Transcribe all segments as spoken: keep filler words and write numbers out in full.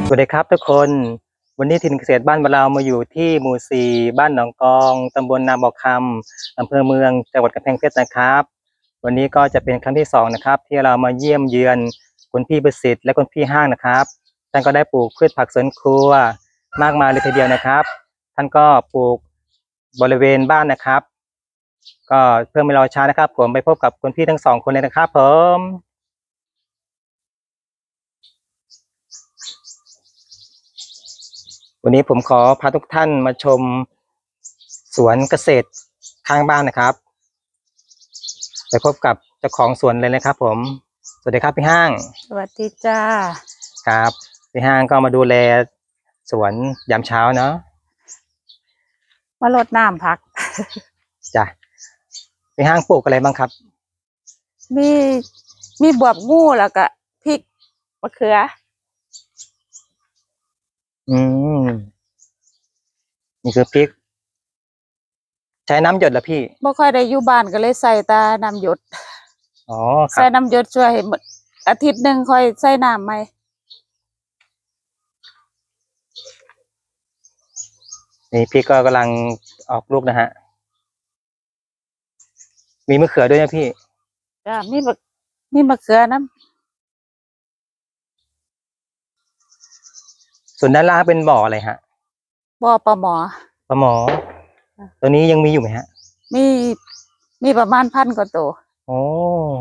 สวัสดีครับทุกคนวันนี้ถิ่นเกษตรบ้านเรามาอยู่ที่หมู่สี่บ้านหนองกองตำบลนาบ่อคำอำเภอเมืองจังหวัดกำแพงเพชรนะครับวันนี้ก็จะเป็นครั้งที่สองนะครับที่เรามาเยี่ยมเยือนคุณพี่ประสิทธิ์และคุณพี่ห้างนะครับท่านก็ได้ปลูกพืชผักสวนครัวมากมายเลยทีเดียวนะครับท่านก็ปลูกบริเวณบ้านนะครับก็เพื่อไม่รอช้านะครับผมไปพบกับคุณพี่ทั้งสองคนเลยนะครับผมวันนี้ผมขอพาทุกท่านมาชมสวนเกษตรข้างบ้านนะครับไปพบกับเจ้าของสวนเลยนะครับผมสวัสดีครับพี่ห้างสวัสดีจ้าครับพี่ห้างก็มาดูแลสวนยามเช้าเนาะมารดน้ำผักจ้ะพี่ห้างปลูกอะไรบ้างครับมีมีบวบงูแล้วก็พริกมะเขืออืมนี่คือพริกใช้น้ำหยดเหรอพี่บ่ค่อยได้อยู่บ้านก็เลยใส่ตาน้ำหยดอ๋อใส่น้ำหยดช่วยอาทิตย์หนึ่งค่อยใส่น้ำใหม่นี่พริกก็กำลังออกลูกนะฮะมีมะเขือด้วยนะพี่จ้ามีมะมีมะเขือน้ส่วนด้านล่างเป็นบ่ออะไรฮะบ่อปลาหมอปลาหมอตัวนี้ยังมีอยู่ไหมฮะมีมีประมาณพันกว่าตัวโอ้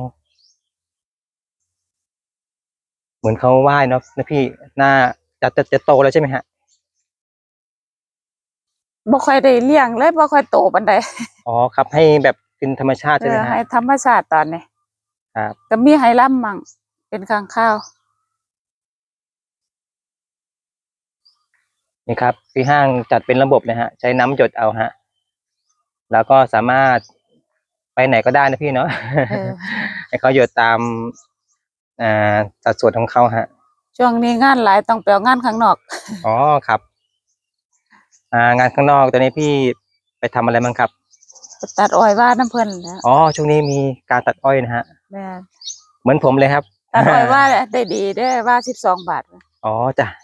เหมือนเขาว่ายเนาะนะพี่หน้าจะจะจะโตแล้วใช่ไหมฮะบ่ค่อยได้เลี้ยงเลยบ่ค่อยโตปานใดอ๋อครับให้แบบเป็นธรรมชาติใช่ไหมฮะให้ธรรมชาติตอนนี้ครับก็มีไฮลัมมั่งเป็นข้างข้าวนี่ครับที่ห้างจัดเป็นระบบนะฮะใช้น้ำหยดเอาฮะแล้วก็สามารถไปไหนก็ได้นะพี่เนาะให้เขาหยดตามอ่าสัดส่วนของเขาฮะช่วงนี้งานหลายต้องไปเอางานข้างนอกอ๋อครับอ่างานข้างนอกตอนนี้พี่ไปทำอะไรบ้างครับตัดอ้อยว่าน้ำเพิ่นแล้วอ๋อช่วงนี้มีการตัดอ้อยนะฮะแม่เหมือนผมเลยครับตัดอ้อยว่าได้ดีได้ว่าสิบสองบาทอ๋อจ้ะ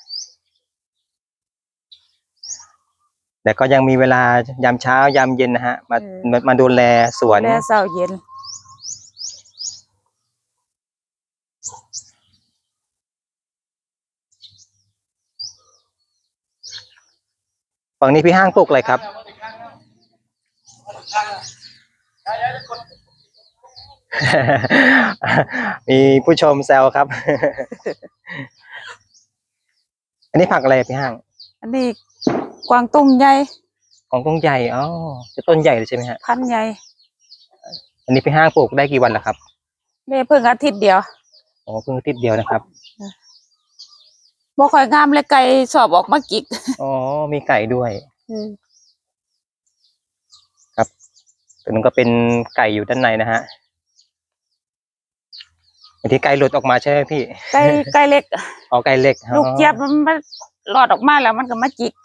แต่ก็ยังมีเวลายามเช้ายามเย็นนะฮะมามาดูแลสวนดูแลเช้าเย็นฝั่งนี้พี่ห้างปลูกอะไรครับมีผู้ชมแซวครับอันนี้ผักอะไรพี่ห้างอันนี้กวางตุ้งใหญ่กวางตุ้งใหญ่อ๋อจะต้นใหญ่เลยใช่ไหมฮะพันใหญ่อันนี้พี่ห้างปลูกได้กี่วันแล้วครับได้เพิ่งอาทิตย์เดียวอ๋อเพิ่งอาทิตย์เดียวนะครับบ่ค่อยงามเลยไก่ชอบออกมากิกอ๋อมีไก่ด้วยครับตัวนึงก็เป็นไก่อยู่ด้านในนะฮะบางทีไก่หลุดออกมาใช่ไหมพี่ไก่ไก่เล็กอ๋อไก่เล็กลูกเจี๊ยบมันหลอดออกมาแล้วมันก็มาจิก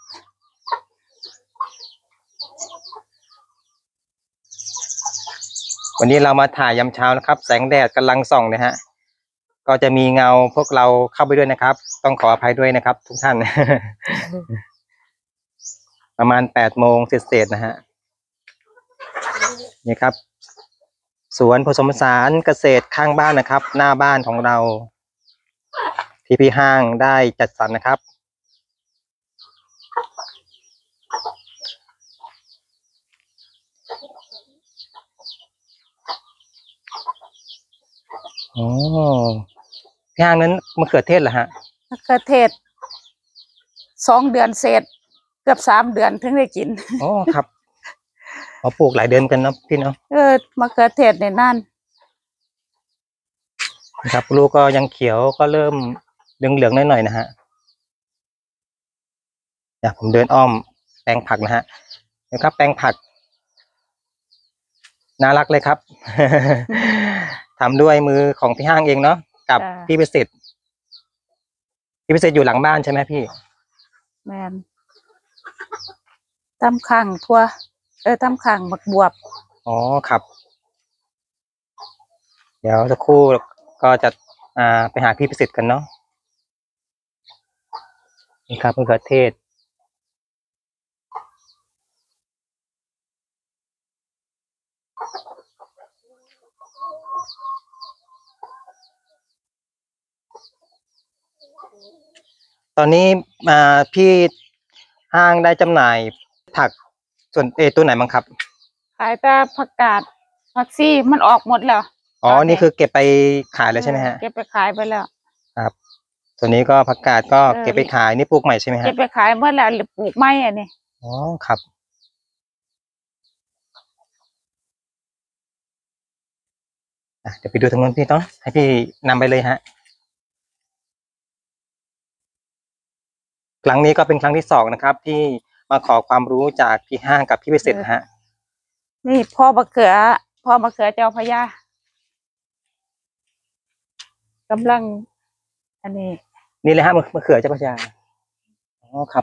วันนี้เรามาถ่ายยามเช้านะครับแสงแดดกำลังส่องนะฮะก็จะมีเงาพวกเราเข้าไปด้วยนะครับต้องขออภัยด้วยนะครับทุกท่าน ประมาณแปดโมงเศษๆนะฮะนี่ครับสวนผสมผสานเกษตรข้างบ้านนะครับหน้าบ้านของเราที่พี่ห้างได้จัดสรรนะครับอ๋อพี่ห้างนั้นมะเขือเทศเหรอฮะมะเขือเทศสองเดือนเศษเกือบสามเดือนถึงได้กินอ๋อครับเขาปลูกหลายเดือนกันเนาะพี่เนาะเออมะเขือเทศเนี่ยนั่นนะครับลูกก็ยังเขียวก็เริ่มเหลืองๆหน่อยๆนะฮะอยากผมเดินอ้อมแปลงผักนะฮะนะครับแปลงผักน่ารักเลยครับ ทำด้วยมือของพี่ห้างเองเนาะกับพี่ประสิทธิ์พี่ประสิทธิ์อยู่หลังบ้านใช่ไหมพี่แม่นตำข้างทั่วเออตำข้างบักบวบอ๋อครับเดี๋ยวสักครู่ก็จะอ่าไปหาพี่ประสิทธิ์กันเนาะนี่ครับมะเขือเทศตอนนี้มาพี่ห้างได้จำหน่ายผักส่วนเออตัวไหนบ้างครับขายแต่ผักกาดผักซี่มันออกหมดแล้วอ๋อนี่คือเก็บไปขายแล้วใช่ไหมฮะเก็บไปขายไปแล้วครับส่วนนี้ก็ผักกาดก็เก็บไปขายนี่ปลูกใหม่ใช่ไหมฮะเก็บไปขายเมื่อแล้วหรือปลูกไม้อันนี้อ๋อครับเดี๋ยวไปดูทางนู้นพี่ต้องให้พี่นำไปเลยฮะครั้งนี้ก็เป็นครั้งที่สองนะครับที่มาขอความรู้จากพี่ห้างกับพี่พิเศษฮะนี่พ่อมะเขือพ่อมะเขือเจ้าพญากำลังอันนี้นี่เลยฮะมะเขือเจ้าพระยาอ๋อครับ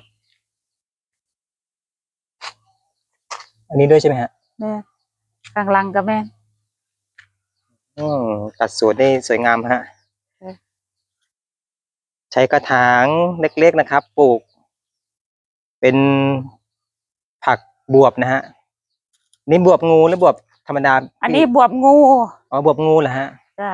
อันนี้ด้วยใช่ไหมฮะแม่กลางลังกับแม่อืมตัดสวนได้สวยงามฮะใช้กระถางเล็กๆนะครับปลูกเป็นผักบวบนะฮะนี่บวบงูหรือบวบธรรมดาอันนี้บวบงูอ๋อบวบงูเหรอฮะจ้ะ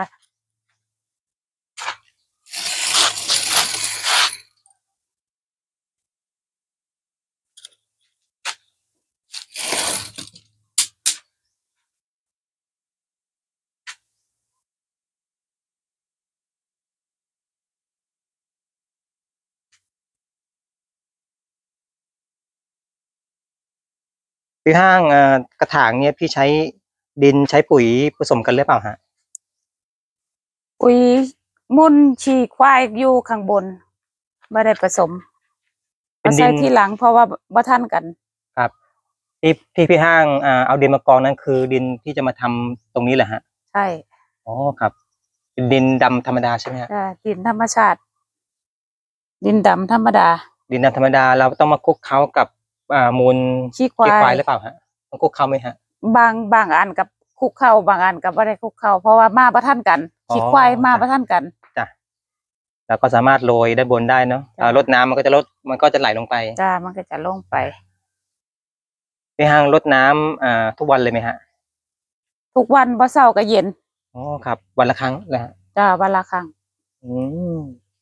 พี่ห้างเอ่อกระถางเนี่ยพี่ใช้ดินใช้ปุ๋ยผสมกันหรือเปล่าฮะปุ๋ยมุนฉีกควายอยู่ข้างบนไม่ได้ผสมเอาใส่ที่หลังเพราะว่าบ่ทันกันครับที่ที่พี่ห้างอ่าเอาดินมากองนั้นคือดินที่จะมาทำตรงนี้แหละฮะใช่อ๋อครับเป็นดินดำธรรมดาใช่ไหมฮะใช่ดินธรรมชาติดินดำธรรมดาดินดำธรรมดาเราต้องมาคลุกเคล้ากับอ่ามูลขี้ควายหรือเปล่าฮะต้องคลุกเคล้าไหมฮะบางบางอันกับคุกเข้าบางอันกับไม่ได้คุกเข้าเพราะว่ามาบ่ทันกันขี้ควายมาบ่ทันกันจ้ะเราก็สามารถโรยด้านบนได้เนาะรดน้ำมันก็จะลดมันก็จะไหลลงไปจ้ามันก็จะลงไปพี่ห้างรดน้ำอ่าทุกวันเลยไหมฮะทุกวันบ่เช้าก็เย็นอ๋อครับวันละครั้งนะฮะจ้าวันละครั้งอืม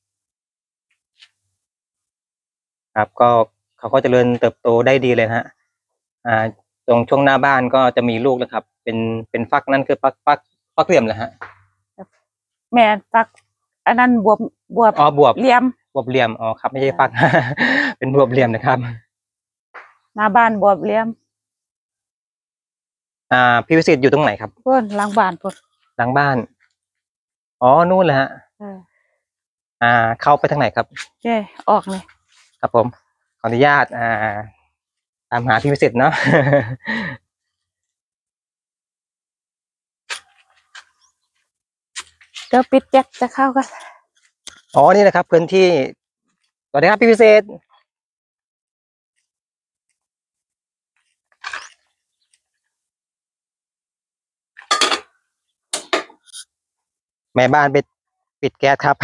ครับก็เขาก็เจริญเติบโตได้ดีเลยฮะอ่าตรงช่วงหน้าบ้านก็จะมีลูกแล้วครับเป็นเป็นฟักนั่นคือฟักฟักฟักเหลี่ยมเหรอฮะแม่ฟักอันนั้นบวบบวบอ๋อบวบเหลี่ยมบวบเหลี่ยมอ๋อครับไม่ใช่ฟัก เป็นบวบเหลี่ยมนะครับหน้าบ้านบวบเหลี่ยมอ่าพี่วิสิตอยู่ตรงไหนครับพุ่นหลังบ้านพุ่นหลังบ้านอ๋อนู่นแหละฮะอ่าเข้าไปทางไหนครับเจ้ออกเลยครับผมขออนุญาตอ่าตามหาพี่วิสิตเนาะเดี๋ยวปิดแจ็คจะเข้ากันอ๋อนี่นะครับพื้นที่สวัสดีครับพี่วิสิตแม่บ้านไปปิดแก๊สครับ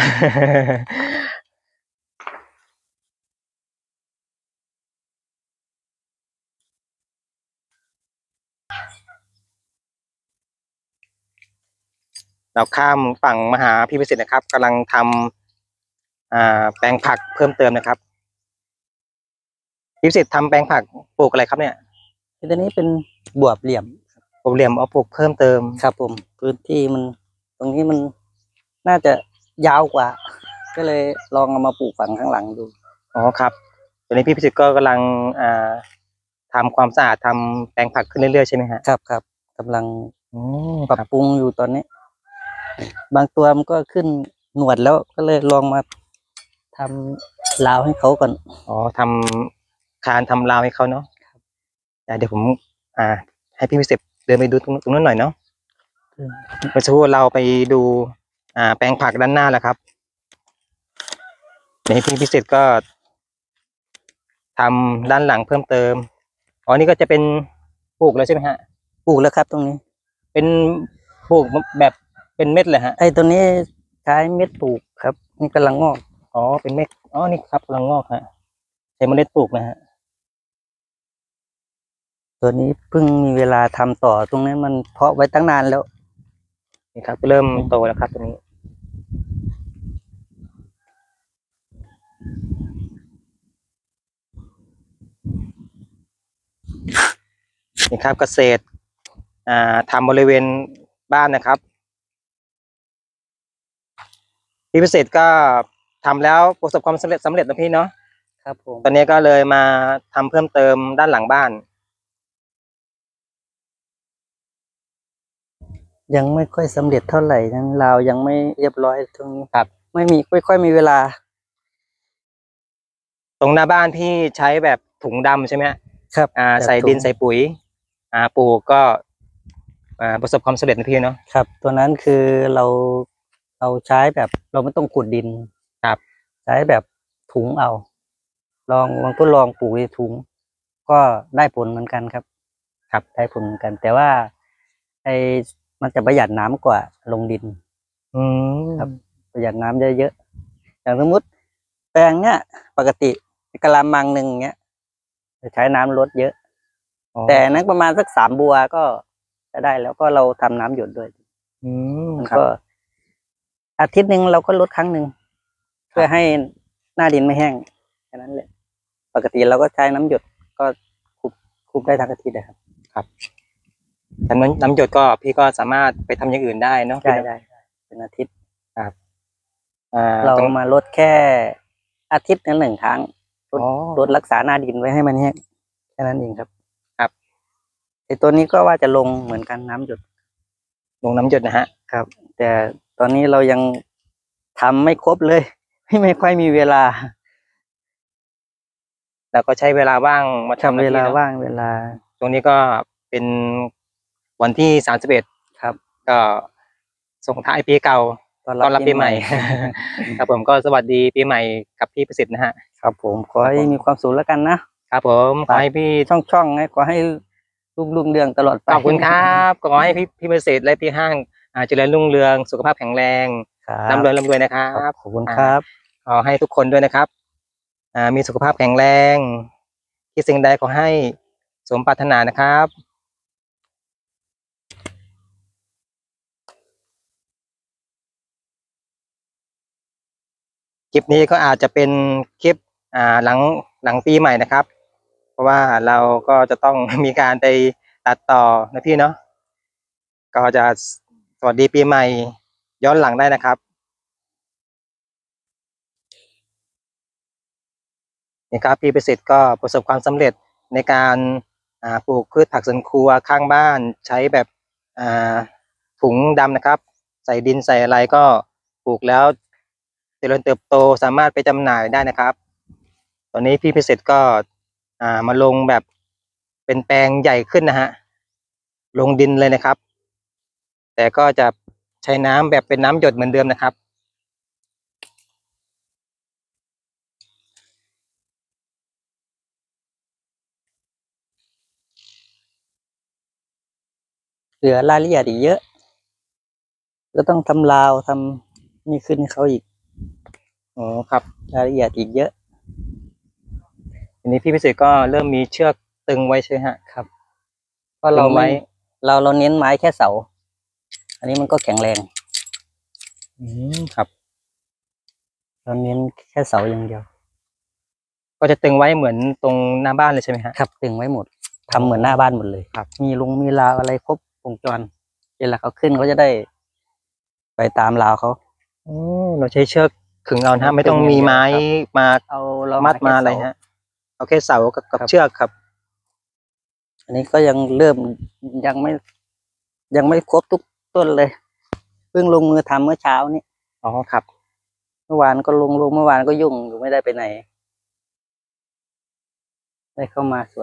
เราข้ามฝั่งมาหาพี่วิสิตนะครับกำลังทำอ่าแปลงผักเพิ่มเติมนะครับพี่วิสิตทำแปลงผักปลูกอะไรครับเนี่ยตัวนี้เป็นบวบเหลี่ยมบวบเหลี่ยมเอาปลูกเพิ่มเติมครับผมพื้นที่มันตรงนี้มันน่าจะยาวกว่าก็เลยลองเอามาปลูกฝั่งข้างหลังดูอ๋อครับตอนนี้พี่พิสิทธิ์ก็กำลังอ่าทำความสะอาดทำแปลงผักขึ้นเรื่อยๆใช่ไหมฮะครับครับกำลังปรับปรุงอยู่ตอนนี้บางตัวมันก็ขึ้นหนวดแล้วก็เลยลองมาทำราวให้เขาก่อนอ๋อทำคานทำราวให้เขาเนาะเดี๋ยวผมอ่าให้พี่พิสิทธิ์เดินไปดูตรงตรงนั้นหน่อยเนาะเมื่อสักครู่เราไปดูอ่าแปลงผักด้านหน้าแล้วครับนี่พี่พิสิทธิ์ก็ทำด้านหลังเพิ่มเติมอ๋อนี่ก็จะเป็นปลูกแล้วใช่ไหมฮะปลูกแล้วครับตรงนี้เป็นปลูกแบบเป็นเม็ดเลยฮะไอ้ตัวนี้ใช้เม็ดปลูกครับนี่กำลังงอกอ๋อเป็นเม็ดอ๋อนี่ครับกำลังงอกฮะใช้เมล็ดปลูกนะฮะตัวนี้เพิ่งมีเวลาทำต่อตรงนี้มันเพาะไว้ตั้งนานแล้วนี่ครับเริ่มโตแล้วครับตัวนี้นี่ครับเกษตรอ่าทำบริเวณบ้านนะครับพี่พิเศษก็ทำแล้วประสบความสำเร็จสำเร็จนะพี่เนาะครับผมตอนนี้ก็เลยมาทำเพิ่มเติมด้านหลังบ้านยังไม่ค่อยสำเร็จเท่าไหร่ทั้งราวยังไม่เรียบร้อยตรงนี้ครับ ไม่มีไม่ค่อยมีเวลาตรงหน้าบ้านพี่ใช้แบบถุงดำใช่ไหมฮะครับอ่าแบบใส่ดินถุงใส่ปุ๋ย อ่าปลูกก็ อ่าประสบความสำเร็จนะพี่เนาะครับ ตัวนั้นคือเราเราใช้แบบเราไม่ต้องขุดดินครับใช้แบบถุงเอา ลองลองทดลองปลูกในถุง ก็ได้ผลเหมือนกันครับ ครับได้ผลเหมือนกัน แต่ว่าไอมันจะประหยัดน้ำกว่าลงดินอืมครับ ประหยัดน้ำเยอะๆอย่างสมมติแปลงเนี้ยปกติกะละมังหนึ่งเนี้ยจะใช้น้ำลดเยอะอ๋อแต่นั้นประมาณสักสามบัวก็จะได้แล้วก็เราทำน้ำหยดด้วยอืมมันครับก็ อาทิตย์หนึ่งเราก็ลดครั้งหนึ่งเพื่อให้หน้าดินไม่แห้งแค่นั้นแหละปกติเราก็ใช้น้ำหยดก็คุบคุบได้ทั้งอาทิตย์นะครับครับแต่น้ำน้ำหยดก็พี่ก็สามารถไปทำอย่างอื่นได้เนาะได้ได้เป็นอาทิตย์อ่าเราตรงมาลดแค่อาทิตย์ละหนึ่งครั้งลดอ๋อลดรักษาหน้าดินไว้ให้มันแห้งแค่นั้นเองครับครับไอตัวนี้ก็ว่าจะลงเหมือนกันน้ำหยดลงน้ำหยดนะฮะครับ แต่ตอนนี้เรายังทำไม่ครบเลย ไม่ค่อยมีเวลาแล้วก็ใช้เวลาว่างมาทำทำเวลานะพี่นะว่างเวลาตรงนี้ก็เป็นวันที่สามสิบเอ็ดครับก็ส่งท้ายปีเก่าต้อนต้อนรับปีใหม่ปีใหม่ครับผมก็สวัสดีปีใหม่กับพี่ประสิทธิ์นะฮะครับผมขอให้ครับผมมีความสุขแล้วกันนะครับผมขอให้พี่ช่องช่องให้ขอให้รุ่งรุ่งเรืองตลอดไปขอบคุณครับขอให้พี่พี่ประสิทธิ์และพี่ห้างอ่าเจริญรุ่งเรืองสุขภาพแข็งแรงครับร่ำรวยร่ำรวยนะครับขอบคุณครับขอให้ทุกคนด้วยนะครับ อ่ามีสุขภาพแข็งแรงคิดสิ่งใดขอให้สมปรารถนานะครับ คลิปนี้ก็อาจจะเป็นคลิปอ่าหลังหลังปีใหม่นะครับ เพราะว่าเราก็จะต้อง มีการไปตัดต่อนะพี่เนาะก็จะสวัสดีปีใหม่ย้อนหลังได้นะครับนี่ครับพี่ประสิทธิ์ก็ประสบความสำเร็จในการอ่าปลูกพืชผักสวนครัวข้างบ้านใช้แบบอ่าถุงดำนะครับ ใส่ดินใส่อะไรก็ปลูกแล้วเจริญเติบโตสามารถไปจำหน่ายได้นะครับ ตอนนี้พี่พิเศษก็อ่ามาลงแบบเป็นแปลงใหญ่ขึ้นนะฮะลงดินเลยนะครับ แต่ก็จะใช้น้ำแบบเป็นน้ำหยดเหมือนเดิมนะครับเหลือรายละเอียดอีกเยอะ ก็ต้องทำราวทำนี่ขึ้นให้เขาอีกอ๋อครับรายละเอียดอีกเยอะทีนี้พี่พิเศษก็เริ่มมีเชือกตึงไว้ใช่ไหมฮะครับเพราะเราตึงไว้ไม่เราเราเน้นไม้แค่เสา อันนี้มันก็แข็งแรงอืมครับเราเน้นแค่เสาอย่างเดียวก็จะตึงไว้เหมือนตรงหน้าบ้านเลยใช่ไหมฮะครับตึงไว้หมดทำเหมือนหน้าบ้านหมดเลยครับมีลุงมีราวอะไรครบวงจรเวลาเขาขึ้นเขาจะได้ ไปตามราวเขาอ๋อเราใช้เชือกขึงเอานะฮะไม่ต้องมีไม้มาเอาเรามัดมาแค่อะไรเสฮะเอาแค่เสากับกับครับเชือกครับอันนี้ก็ยังเริ่มยังไม่ ยังไม่ครบทุกต้นเลยเพิ่งลงมือทำเมื่อเช้านี้อ๋อครับเมื่อวานก็ลงลงเมื่อวานก็ยุ่งอยู่ไม่ได้ไปไหน ได้เข้ามาสวน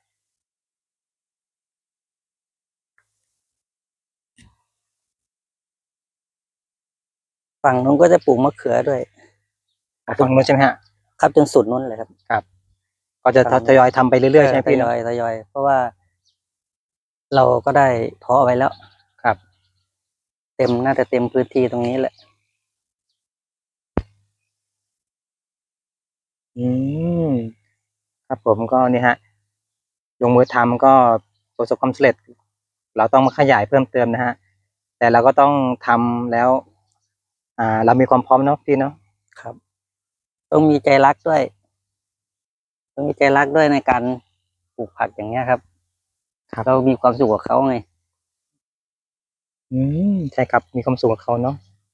ฝั่งนู้นก็จะปลูกมะเขือด้วยฝั่งนู้นใช่ไหมฮะครับจนสุดนู้นเลยครับก็จะฝั่งนู้นทยอยทำไปเรื่อยๆใช่ไหมทพี่ยอยทยอยเพราะว่า เราก็ได้เพาะไว้แล้วครับเต็มน่าจะเต็มพื้นที่ตรงนี้แหละอืมครับผมก็นี่ฮะลงมือทำก็ประสบความสำเร็จ เราต้องมาขยายเพิ่มเติมนะฮะแต่เราก็ต้องทำแล้ว อ่า เรามีความพร้อมเนาะพี่เนาะครับ ต้องมีใจรักด้วย ต้องมีใจรักด้วยในการปลูกผักอย่างเงี้ยครับครับเรามีความสุขกับเขาไงอืมใช่ครับมีความสุขกับเขาเนาะ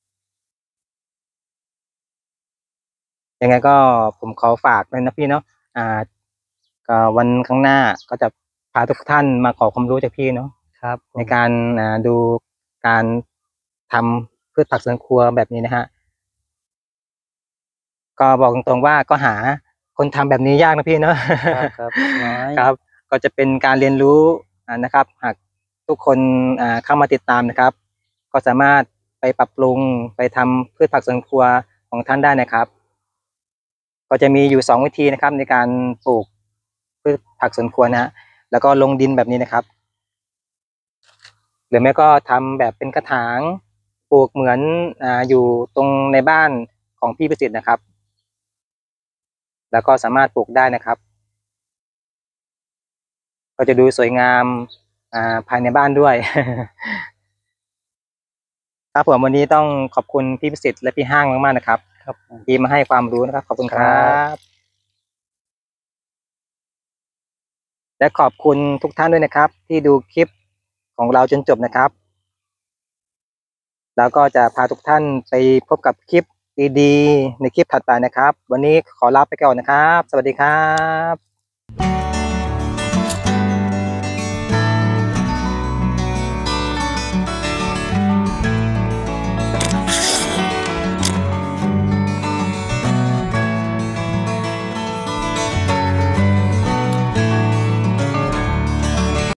ยังไงก็ผมขอฝากเลยนะพี่เนาะอ่าก็วันข้างหน้าก็จะพาทุกท่านมาขอความรู้จากพี่เนาะครับผมในการอ่าดูการทำพืชผักสวนครัวแบบนี้นะฮะก็บอกตรงๆว่าก็หาคนทำแบบนี้ยากนะพี่เนาะครับครับน้อยครับ ก็จะเป็นการเรียนรู้อ่านะครับ หากทุกคนอ่าเข้ามาติดตามนะครับ ก็สามารถไปปรับปรุงไปทำพืชผักสวนครัวของท่านได้นะครับ ก็จะมีอยู่สองวิธีนะครับ ในการปลูกพืชผักสวนครัวนะฮะแล้วก็ลงดินแบบนี้นะครับ หรือไม่ก็ทำแบบเป็นกระถางปลูกเหมือนอ่าอยู่ตรงในบ้านของพี่ประสิทธิ์นะครับ แล้วก็สามารถปลูกได้นะครับ ก็จะดูสวยงามอ่าภายในบ้านด้วย ครับผมวันนี้ต้องขอบคุณพี่ประสิทธิ์และพี่ห้างมากๆนะครับครับผมที่มาให้ความรู้นะครับ ขอบคุณครัครับบ และขอบคุณทุกท่านด้วยนะครับ ที่ดูคลิปของเราจนจบนะครับ แล้วก็จะพาทุกท่านไปพบกับคลิปดีๆในคลิปถัดไปนะครับ วันนี้ขอลาไปก่อนนะครับ สวัสดีครับ